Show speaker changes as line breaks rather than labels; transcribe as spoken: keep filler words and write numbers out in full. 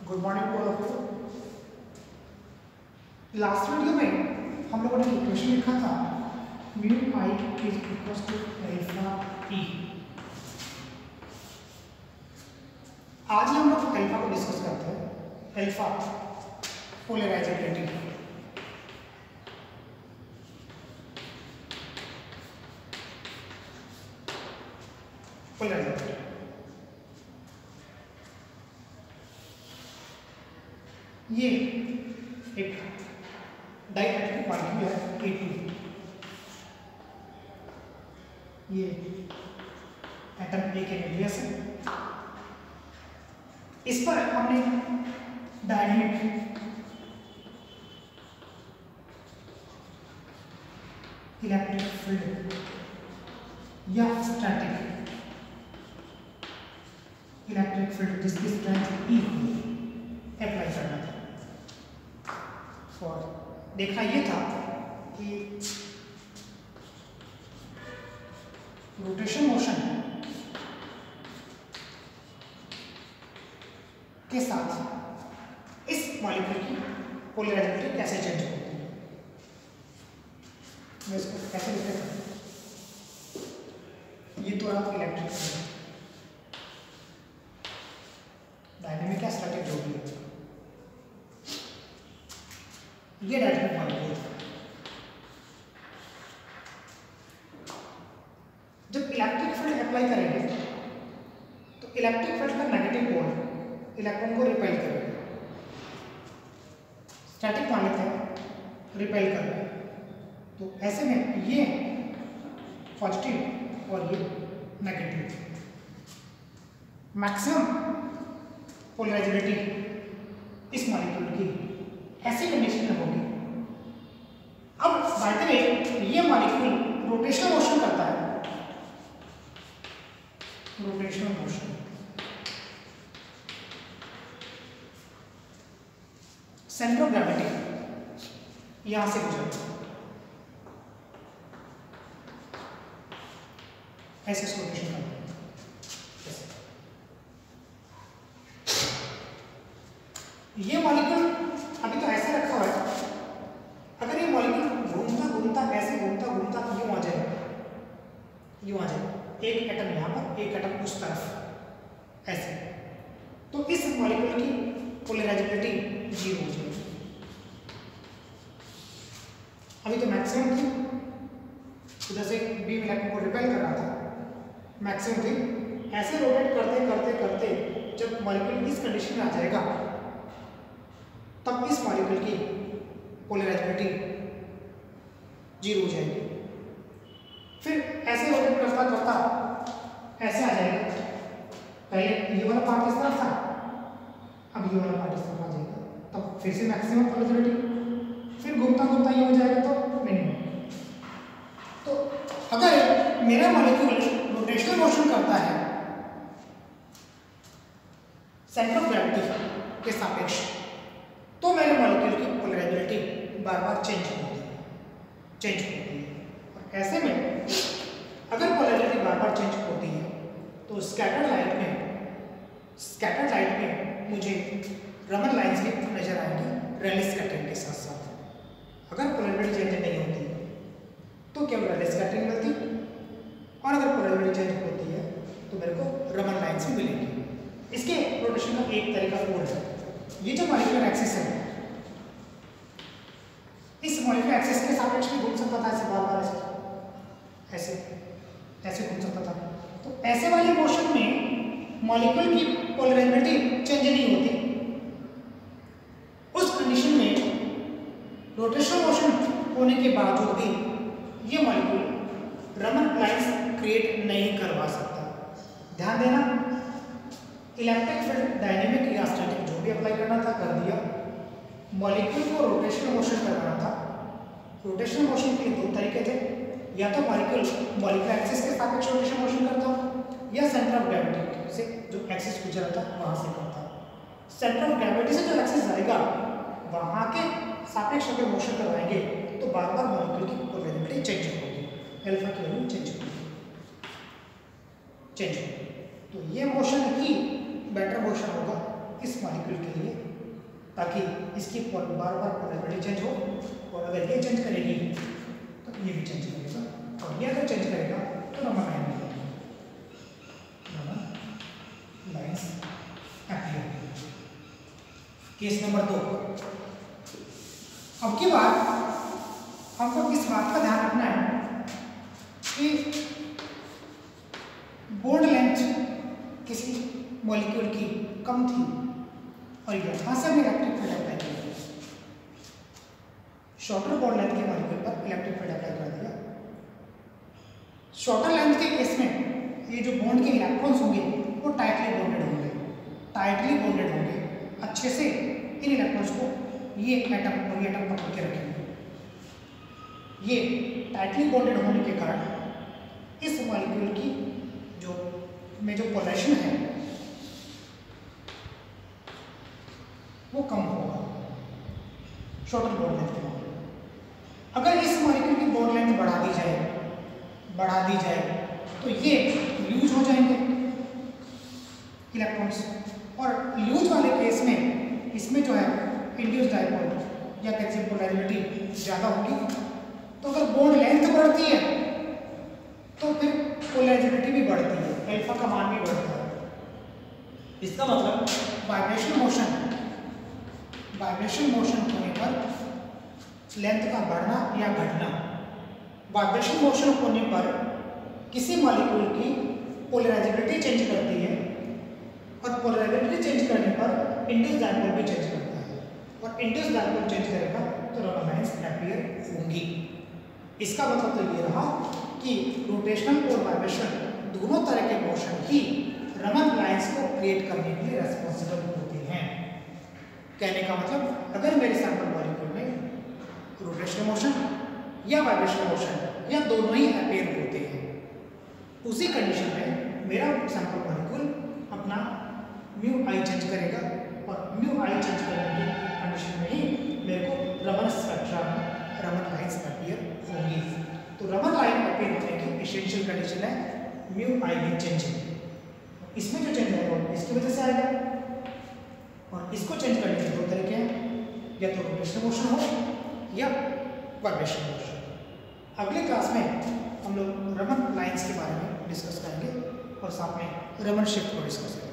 Good morning to all of you. Last video में हम लोगों ने इक्वेशन लिखा था mu I is equal to alpha E. आज हम लोग अल्फा को डिस्कस करते हैं। Alpha polarisability. पोलराइजेबिलिटी ये एक डाइइलेक्ट्रिक मॉलिक्यूल है ए टू। ये एटम ए के न्यूक्लियस है। इस पर हमने डायनेमिक इलेक्ट्रिक फील्ड या स्टैटिक इलेक्ट्रिक फील्ड जिसकी स्ट्रेंथ ई अप्लाई करना था। और देखना ये था कि रोटेशन मोशन के साथ इस मॉलिक्यूल की पोलराइजेबिलिटी कैसे चेंज होती है। मैं इसको कैसे लिखता हूं, ये तो आप इलेक्ट्रिक फील्ड डायनेमिक या स्टैटिक जो भी है, ये डायनेमिक मॉलिक्यूल जब इलेक्ट्रिक फील्ड अप्लाई करेंगे तो इलेक्ट्रिक फील्ड का नेगेटिव पोल इलेक्ट्रॉन को रिपेल करेगा। स्टैटिक मान लेते हैं, रिपेल करेगा। तो ऐसे में ये पॉजिटिव और ये नेगेटिव। मैक्सिमम पोलराइजेबिलिटी इस मॉलिक्यूल की ऐसी कंडीशन में होगी। अब बाय द वे ये मॉलिक्यूल रोटेशनल मोशन करता है। Rotational motion centre of gravity यहां से गुजरता है, ऐसे रोटेशन करता है। ये मॉलिक्यूल अभी तो ऐसे रखा हुआ है। अगर ये मॉलिक्यूल घूमता घूमता ऐसे घूमता घूमता यूं आ जाए, यूं आ जाए, एक एटम यहां पर, एक एटम उस तरफ, ऐसे, तो इस मॉलिक्यूल की पोलराइजेबिलिटी जीरो हो जाएगी। अभी तो मैक्सिमम थी, इधर से बीम इलेक्ट्रॉन को रिपेल कर रहा था, मैक्सिमम थी। ऐसे रोटेट करते करते करते जब मॉलिक्यूल इस कंडीशन में आ जाएगा तब इस मॉलिक्यूल की पोलराइजेबिलिटी जीरो हो जाएगी। फिर ऐसे रोटेट करता करता ऐसे आ जाएगा। पहले ये वाला पार्ट इस तरफ था, अब ये वाला पार्ट इस तरफ आ जाएगा, तब फिर से मैक्सिमम पोलराइजेबिलिटी। फिर घूमता घूमता ये हो जाएगा तो मिनिमम। तो अगर मेरा मॉलिक्यूल रोटेशनल मोशन करता है सेंटर ऑफ ग्रेविटी के सापेक्ष, तो मेरे मॉलिक्यूल की पोलराइजेबिलिटी बार बार चेंज होती है चेंज होती है और ऐसे में अगर पोलराइजेबिलिटी बार बार चेंज होती है तो स्कैटर्ड लाइट में स्कैटर्ड लाइट में मुझे रमन लाइंस भी नजर आएंगी रेले स्कैटरिंग के साथ साथ। अगर पोलराइजेबिलिटी चेंज नहीं होती तो केवल रेले स्कैटरिंग मिलती, और अगर पोलराइजेबिलिटी चेंज होती है तो मेरे को रमन लाइंस भी मिलेंगी। इसके रोटेशन का एक तरीका और है। ये जो मॉलिक्यूलर एक्सिस है, इस मॉलिक्यूलर एक्सिस के सापेक्ष भी घूम सकता था, ऐसे बार बार ऐसे ऐसे ऐसे घूम सकता था। तो ऐसे वाले मोशन में मॉलिक्यूल की पोलराइजेबिलिटी चेंज नहीं होती। उस कंडीशन में रोटेशनल मोशन होने के बावजूद भी ये मॉलिक्यूल रमन लाइंस क्रिएट नहीं करवा सकता। ध्यान देना, इलेक्ट्रिक फील्ड डायनेमिक या स्टैटिक जो भी अप्लाई करना था कर दिया। मॉलिक्यूल को रोटेशनल मोशन करवाना था। रोटेशनल मोशन के दो तरीके थे, या तो मॉलिक्यूल मॉलिक्यूलर एक्सिस के सापेक्ष रोटेशनल मोशन करता या सेंटर ऑफ ग्रेविटी से जो एक्सिस गुजरा था वहां से करता। सेंटर ऑफ ग्रेविटी से जो एक्सिस जाएगा वहां के सापेक्ष अगर मोशन करवाएंगे तो बार बार मॉलिक्यूल की पोलराइजेबिलिटी चेंज होगी, अल्फा की वैल्यू चेंज होगी चेंज होगी। तो ये मोशन ही बेटर मोशन होगा इस मॉलिक्यूल के लिए ताकि इसकी बार बार पोलैरिटी चेंज हो, और अगर ये चेंज करेगी तो ये भी चेंज करेगा, और ये अगर चेंज करेगा तो रमन लाइन बनेगी, Raman lines appear. Case number दो। अब की बार हमको इस बात का ध्यान रखना है कि बॉन्ड लेंथ किसी मॉलिक्यूल की कम थी और यहाँ से हमने इलेक्ट्रिक फील्ड अप्लाई किया, शॉर्टर बॉन्ड लेंथ के मॉलिक्यूल पर इलेक्ट्रिक फील्ड अप्लाई कर दिया। शॉर्टर लेंथ के केस में ये जो बॉन्ड के इलेक्ट्रॉन्स होंगे वो टाइटली बॉन्डेड होंगे, टाइटली बॉन्डेड होंगे, अच्छे से इन इलेक्ट्रॉन्स को ये एटम और ये एटम पकड़ के रखेंगे। ये टाइटली बॉन्डेड होने के कारण इस मॉलिक्यूल की जो में जो पोलराइजेशन है वो कम होगा शॉर्टर बॉन्ड लेंथ के मामले में। अगर इस मॉलिक्यूल की बॉन्ड लेंथ बढ़ा दी जाए बढ़ा दी जाए तो ये लूज हो जाएंगे इलेक्ट्रॉन्स, और लूज वाले केस में इसमें जो है इंड्यूस डाइपोल या कैल्शियम पोलैरिटी ज़्यादा होगी। तो अगर बॉन्ड लेंथ बढ़ती है तो फिर पोलैरिटी भी बढ़ती है, अल्फा का मान भी बढ़ता है। इसका मतलब वाइब्रेशन मोशन वाइब्रेशन मोशन होने पर लेंथ का बढ़ना या घटना, वाइब्रेशन मोशन होने पर किसी मॉलिक्यूल की पोलराइजेबिलिटी चेंज करती है, और पोलराइजेबिलिटी चेंज करने पर इंड्यूस डाइपोल भी चेंज करता है, और इंड्यूस डाइपोल चेंज करेगा तो रमन लाइंस अपीयर होंगी। इसका मतलब तो ये रहा कि रोटेशनल और वाइब्रेशन दोनों तरह के मोशन ही रमन लाइंस को क्रिएट करने के लिए रेस्पॉन्सिबल होते हैं। कहने का मतलब अगर मेरे सैंपल मॉलिक्यूल में रोटेशनल मोशन या वाइब्रेशनल मोशन या दोनों ही अपीयर होते हैं, उसी कंडीशन में मेरा सैंपल मॉलिक्यूल अपना म्यू आई चेंज करेगा, और म्यू आई चेंज करने की कंडीशन में ही मेरे को रमन स्पेक्ट्रा में रमन लाइंस अपीयर होंगी। तो रमन लाइन अपीयर होने की एसेंशियल कंडीशन है म्यू आई में चेंजिंग। इसमें जो चेंज होगा इसकी वजह से आएगा, और इसको चेंज करने के दो तरीके हैं, या तो रोटेशनल मोशन हो या वाइब्रेशन मोशन। अगले क्लास में हम लोग रमन लाइंस के बारे में डिस्कस करेंगे और साथ में रमन शिफ्ट को डिस्कस करेंगे।